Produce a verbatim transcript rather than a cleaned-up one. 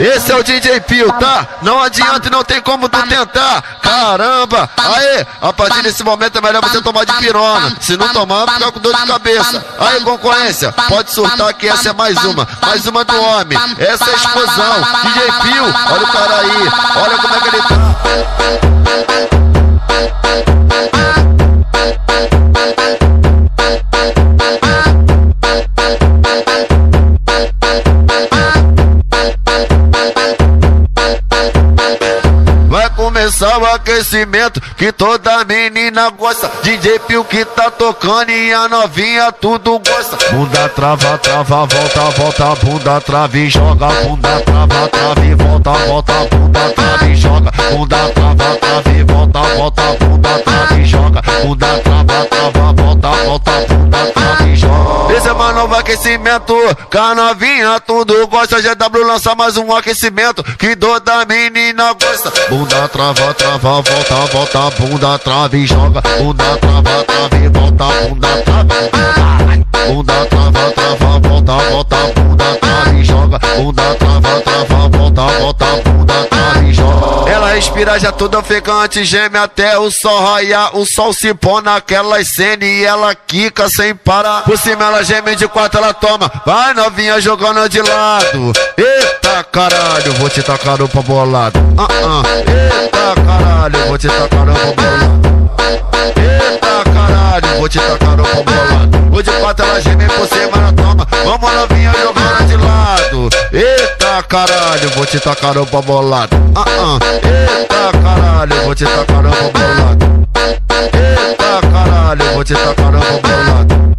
Esse é o D J Pio, tá? Não adianta e não tem como tu tentar. Caramba, aê, a partir desse momento é melhor você tomar de pirona. Se não tomar, fica com dor de cabeça. Aí, concorrência, pode surtar que essa é mais uma. Mais uma do homem, essa é a explosão. D J Pio, olha o cara aí, olha como é que ele tá. Começar o aquecimento que toda menina gosta. D J Pio que tá tocando e a novinha tudo gosta. Bunda trava, trava, volta, volta, bunda trava e joga. Bunda trava, trava e volta, volta, bunda trava e joga. Bunda trava, trava e volta, volta, bunda trava e joga. Bunda trava, trava, volta, volta, bunda trava e joga. Esse é mais novo aquecimento que a novinha tudo gosta. G W lança mais um aquecimento que toda menina gosta. Bunda trava, trava, volta, volta, bunda trava e joga. Bunda trava, trava e volta, bunda trava. Bunda trava, trava, volta, volta, bunda trava e joga. Bunda trava, trava, volta, volta, bunda trava e joga. Ela respira já toda ofegante, geme até o sol raiar. O sol se põe naquelas cenas e ela quica sem parar. Por cima ela geme, de quatro ela toma. Vai novinha jogando de lado. Eita caralho, vou te tacar no pau bolado. uh -uh. Eita caralho, vou te tacar no pau bolado. Eita caralho, vou te tacar no pau bolado. O de quatro ela geme, por cima ela toma. Vamos novinha jogando de lado. Eita caralho, vou te tacar no pau bolado. uh -uh. Eita caralho, vou te tacar no pau bolado. Eita caralho, vou te tacar no pau bolado.